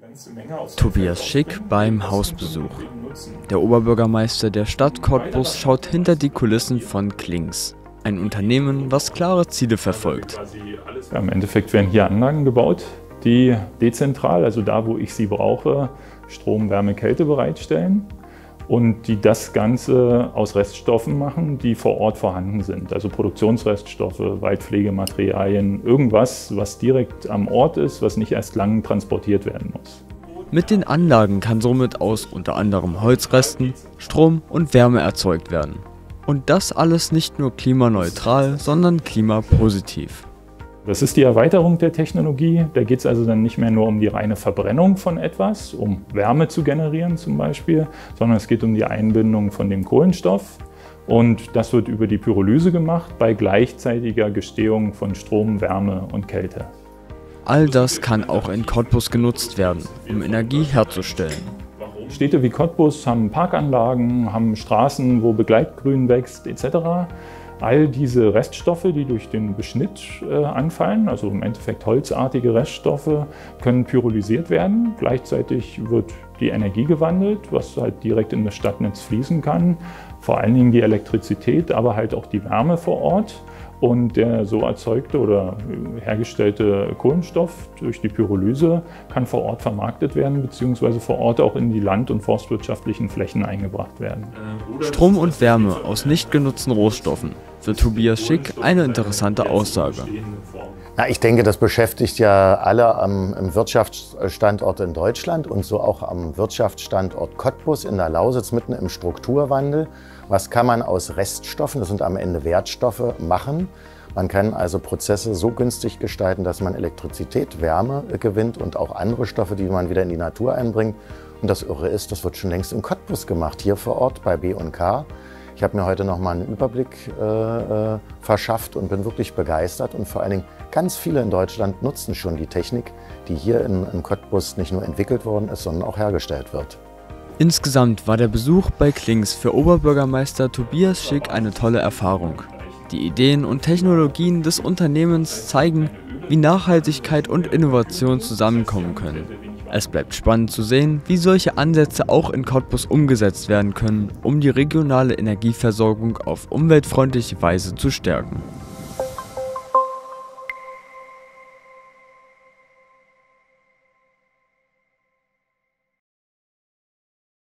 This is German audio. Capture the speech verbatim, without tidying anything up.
Tobias Schick beim Hausbesuch. Der Oberbürgermeister der Stadt Cottbus schaut hinter die Kulissen von Klings, ein Unternehmen, was klare Ziele verfolgt. Ja, im Endeffekt werden hier Anlagen gebaut, die dezentral, also da, wo ich sie brauche, Strom, Wärme, Kälte bereitstellen und die das Ganze aus Reststoffen machen, die vor Ort vorhanden sind. Also Produktionsreststoffe, Waldpflegematerialien, irgendwas, was direkt am Ort ist, was nicht erst lang transportiert werden muss. Mit den Anlagen kann somit aus unter anderem Holzresten Strom und Wärme erzeugt werden. Und das alles nicht nur klimaneutral, sondern klimapositiv. Das ist die Erweiterung der Technologie. Da geht es also dann nicht mehr nur um die reine Verbrennung von etwas, um Wärme zu generieren zum Beispiel, sondern es geht um die Einbindung von dem Kohlenstoff. Und das wird über die Pyrolyse gemacht, bei gleichzeitiger Gestehung von Strom, Wärme und Kälte. All das kann auch in Cottbus genutzt werden, um Energie herzustellen. Städte wie Cottbus haben Parkanlagen, haben Straßen, wo Begleitgrün wächst et cetera. All diese Reststoffe, die durch den Beschnitt äh, anfallen, also im Endeffekt holzartige Reststoffe, können pyrolysiert werden. Gleichzeitig wird die Energie gewandelt, was halt direkt in das Stadtnetz fließen kann. Vor allen Dingen die Elektrizität, aber halt auch die Wärme vor Ort. Und der so erzeugte oder hergestellte Kohlenstoff durch die Pyrolyse kann vor Ort vermarktet werden, beziehungsweise vor Ort auch in die land- und forstwirtschaftlichen Flächen eingebracht werden. Strom und Wärme aus nicht genutzten Rohstoffen. Für Tobias Schick eine interessante Aussage. Na, ich denke, das beschäftigt ja alle am, im Wirtschaftsstandort in Deutschland und so auch am Wirtschaftsstandort Cottbus in der Lausitz mitten im Strukturwandel. Was kann man aus Reststoffen, das sind am Ende Wertstoffe, machen? Man kann also Prozesse so günstig gestalten, dass man Elektrizität, Wärme gewinnt und auch andere Stoffe, die man wieder in die Natur einbringt. Und das Irre ist, das wird schon längst in Cottbus gemacht, hier vor Ort bei B und K. Ich habe mir heute noch mal einen Überblick äh, verschafft und bin wirklich begeistert. Und vor allen Dingen ganz viele in Deutschland nutzen schon die Technik, die hier in, in Cottbus nicht nur entwickelt worden ist, sondern auch hergestellt wird. Insgesamt war der Besuch bei Klings für Oberbürgermeister Tobias Schick eine tolle Erfahrung. Die Ideen und Technologien des Unternehmens zeigen, wie Nachhaltigkeit und Innovation zusammenkommen können. Es bleibt spannend zu sehen, wie solche Ansätze auch in Cottbus umgesetzt werden können, um die regionale Energieversorgung auf umweltfreundliche Weise zu stärken.